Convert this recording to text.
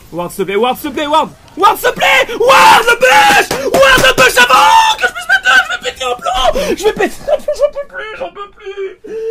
Ward, s'il te plaît, Ward, s'il te plaît, Ward! Ward, s'il te plaît! Ward, le bush! Ward, le bush avant que je puisse mettre un, je vais péter un plan! Je vais péter un plan, j'en peux plus, j'en peux plus!